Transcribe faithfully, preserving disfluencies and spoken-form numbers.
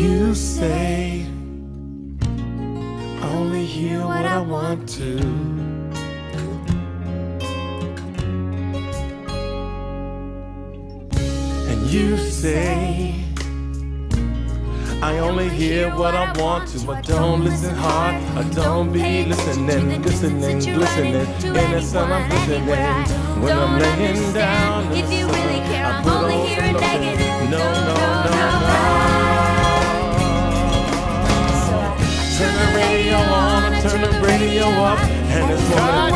you say I only hear what I want to. And you say I only hear what I want to. I don't listen hard, I don't be listening, listening, listening. In the sun I'm listening. When I'm laying down, if you really care, I'm only hearing negative. No, no, no, no. Turn the radio on, turn the radio up, and it's